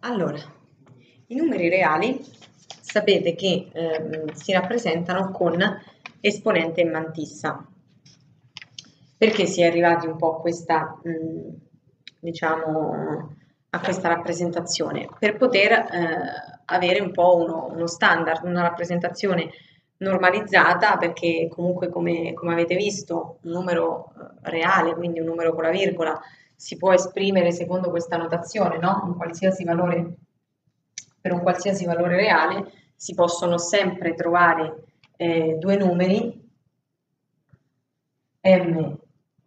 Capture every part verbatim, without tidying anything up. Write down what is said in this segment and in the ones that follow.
Allora, i numeri reali sapete che ehm, si rappresentano con esponente e mantissa. Perché si è arrivati un po' a questa, mh, diciamo, a questa rappresentazione? Per poter eh, avere un po' uno, uno standard, una rappresentazione normalizzata, perché comunque come, come avete visto un numero eh, reale, quindi un numero con la virgola, si può esprimere secondo questa notazione, no? Un qualsiasi valore, per un qualsiasi valore reale si possono sempre trovare eh, due numeri m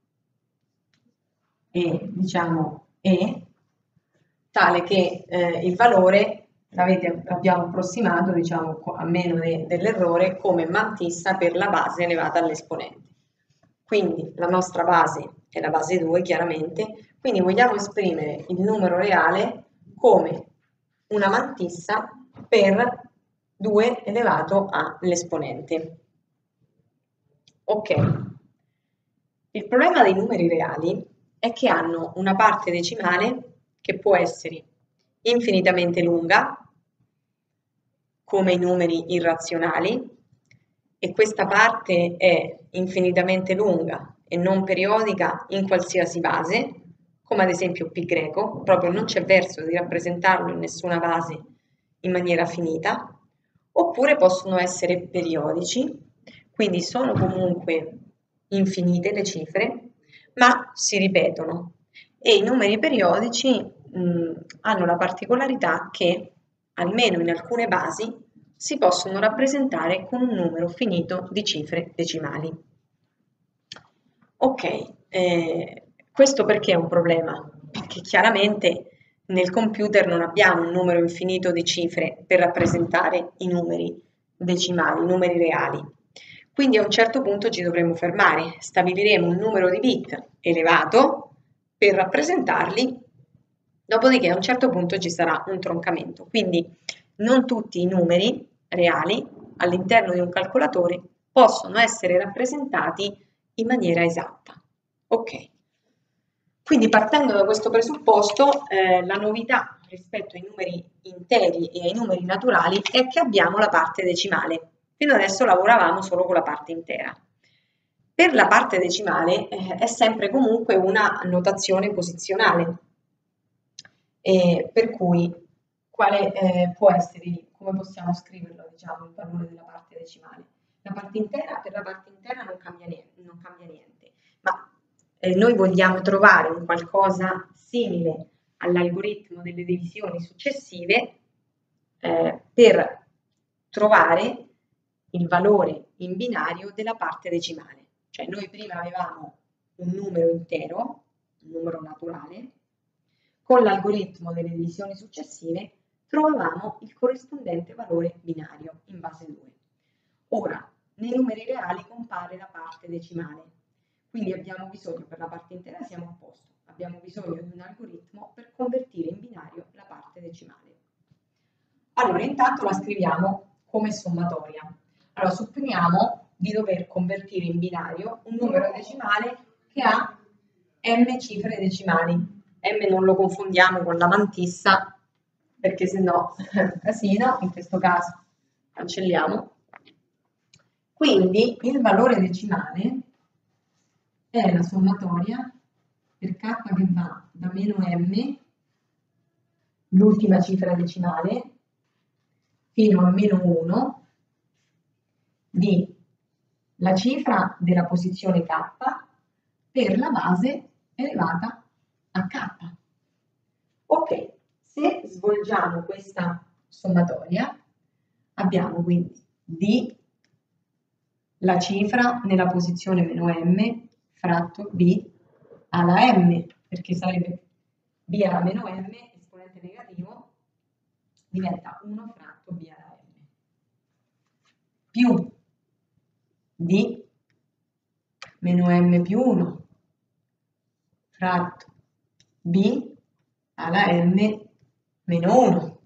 e diciamo e, tale che eh, il valore l'abbiamo approssimato diciamo a meno de, dell'errore come mantissa per la base elevata all'esponente. Quindi la nostra base è la base due chiaramente, quindi vogliamo esprimere il numero reale come una mantissa per due elevato all'esponente. Ok, il problema dei numeri reali è che hanno una parte decimale che può essere infinitamente lunga, come i numeri irrazionali, e questa parte è infinitamente lunga e non periodica in qualsiasi base, come ad esempio pi greco, proprio non c'è verso di rappresentarlo in nessuna base in maniera finita, oppure possono essere periodici, quindi sono comunque infinite le cifre, ma si ripetono. E i numeri periodici mh, hanno la particolarità che, almeno in alcune basi, si possono rappresentare con un numero finito di cifre decimali. Ok, eh, questo perché è un problema? Perché chiaramente nel computer non abbiamo un numero infinito di cifre per rappresentare i numeri decimali, i numeri reali. Quindi a un certo punto ci dovremo fermare, stabiliremo un numero di bit elevato per rappresentarli, dopodiché a un certo punto ci sarà un troncamento. Quindi non tutti i numeri reali all'interno di un calcolatore possono essere rappresentati in maniera esatta. Ok, quindi partendo da questo presupposto, eh, la novità rispetto ai numeri interi e ai numeri naturali è che abbiamo la parte decimale. Fino adesso lavoravamo solo con la parte intera. Per la parte decimale eh, è sempre comunque una notazione posizionale, eh, per cui quale eh, può essere, come possiamo scriverlo, diciamo, il valore della parte decimale? La parte intera, per la parte intera non cambia niente, non cambia niente, ma eh, noi vogliamo trovare un qualcosa simile all'algoritmo delle divisioni successive eh, per trovare il valore in binario della parte decimale. Cioè noi prima avevamo un numero intero, un numero naturale, con l'algoritmo delle divisioni successive trovavamo il corrispondente valore binario in base due. Ora, nei numeri reali compare la parte decimale, quindi abbiamo bisogno, per la parte intera siamo a posto, abbiamo bisogno di un algoritmo per convertire in binario la parte decimale. Allora, intanto la scriviamo come sommatoria. Allora, supponiamo di dover convertire in binario un numero decimale che ha m cifre decimali. M non lo confondiamo con la mantissa, perché se no è casino, in questo caso cancelliamo. Quindi il valore decimale è la sommatoria per k che va da meno m, l'ultima cifra decimale, fino a meno uno di la cifra della posizione k per la base elevata a k. Ok, se svolgiamo questa sommatoria abbiamo quindi d la cifra nella posizione meno m fratto b alla m, perché sarebbe b alla meno m, esponente negativo, diventa uno fratto b alla m, più d meno m più uno fratto b alla m meno uno,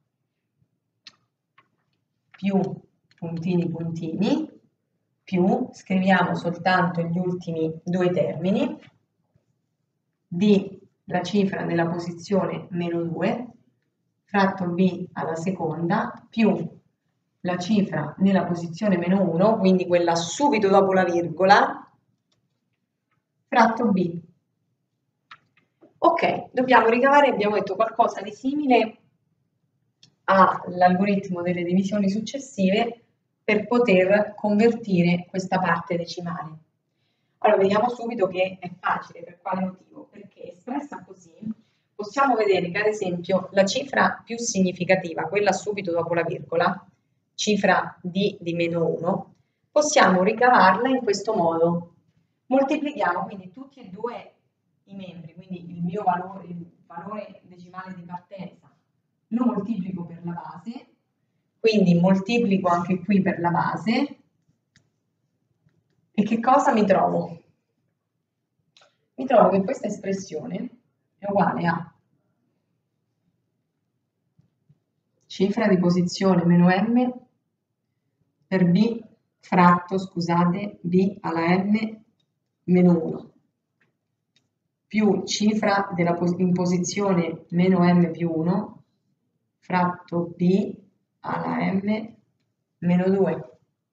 più puntini puntini, più, scriviamo soltanto gli ultimi due termini, d la cifra nella posizione meno due fratto b alla seconda più la cifra nella posizione meno uno, quindi quella subito dopo la virgola, fratto b. Ok, dobbiamo ricavare, abbiamo detto, qualcosa di simile all'algoritmo delle divisioni successive per poter convertire questa parte decimale. Allora, vediamo subito che è facile. Per quale motivo? Perché espressa così possiamo vedere che ad esempio la cifra più significativa, quella subito dopo la virgola, cifra d di meno uno, possiamo ricavarla in questo modo. Moltiplichiamo quindi tutti e due i membri, quindi il mio valore, il valore decimale di partenza, lo moltiplico per la base, quindi moltiplico anche qui per la base, e che cosa mi trovo? Mi trovo che questa espressione è uguale a cifra di posizione meno m per b fratto, scusate, b alla m meno uno più cifra della pos in posizione meno m più uno fratto b alla m meno due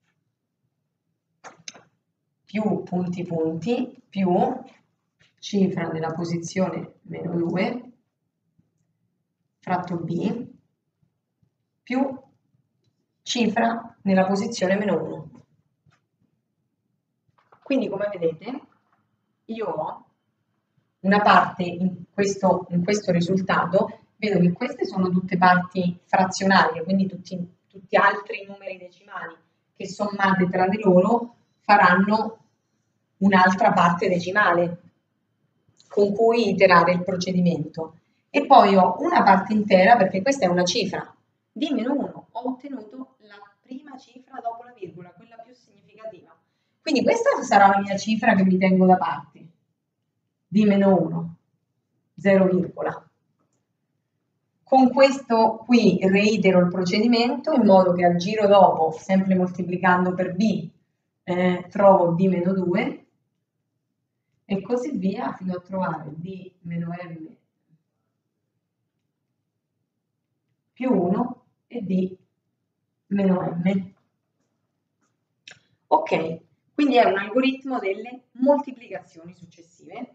più punti punti più cifra nella posizione meno due fratto b più cifra nella posizione meno uno. Quindi, come vedete, io ho una parte in questo, in questo risultato, vedo che queste sono tutte parti frazionarie, quindi tutti, tutti altri numeri decimali che sommate tra di loro faranno un'altra parte decimale con cui iterare il procedimento. E poi ho una parte intera, perché questa è una cifra, di meno uno, ho ottenuto la prima cifra dopo la virgola, quella più significativa. Quindi questa sarà la mia cifra che mi tengo da parte, di meno uno, zero virgola. Con questo qui reitero il procedimento in modo che al giro dopo, sempre moltiplicando per b, eh, trovo d meno due e così via fino a trovare d meno m più uno e d meno m. Ok, quindi è un algoritmo delle moltiplicazioni successive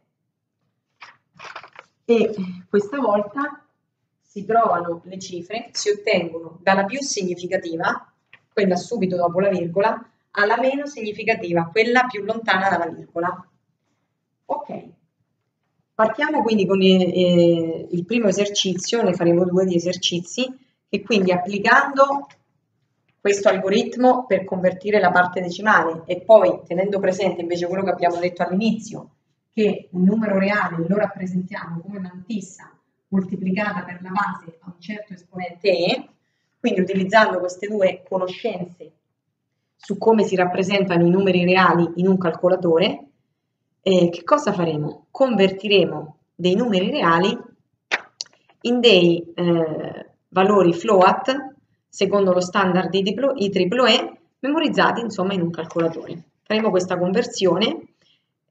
e questa volta si trovano le cifre, si ottengono dalla più significativa, quella subito dopo la virgola, alla meno significativa, quella più lontana dalla virgola. Ok, partiamo quindi con eh, il primo esercizio, ne faremo due di esercizi, e quindi applicando questo algoritmo per convertire la parte decimale e poi tenendo presente invece quello che abbiamo detto all'inizio, che un numero reale lo rappresentiamo come mantissa moltiplicata per la base a un certo esponente e, quindi utilizzando queste due conoscenze su come si rappresentano i numeri reali in un calcolatore, eh, che cosa faremo? Convertiremo dei numeri reali in dei eh, valori float secondo lo standard di I triple E memorizzati insomma in un calcolatore. Faremo questa conversione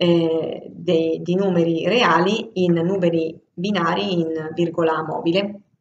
eh, dei, di numeri reali in numeri binari in virgola mobile.